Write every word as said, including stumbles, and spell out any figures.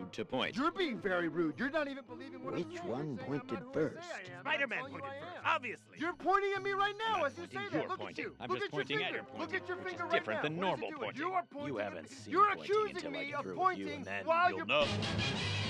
rude to point. You're being very rude. You're not even believing what I'm Which saying. one You're saying pointed I'm not who I first? say I am. Spider-Man That's all pointed you I first, am. obviously. You're pointing at me right now I'm as you pointing, say you're that. Look pointing. at you. I'm Look just at your pointing at finger. your Look pointing, at your which finger is right different now. than What is it normal doing? pointing. You are pointing You at haven't me. seen You're pointing accusing until I me get of through with you, pointing and then while you'll you're know.